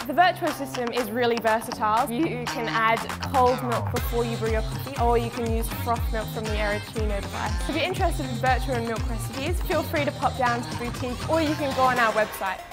The Vertuo system is really versatile. You can add cold milk before you brew your coffee, or you can use froth milk from the Aeroccino device. If you're interested in Vertuo and milk recipes, feel free to pop down to the boutique, or you can go on our website.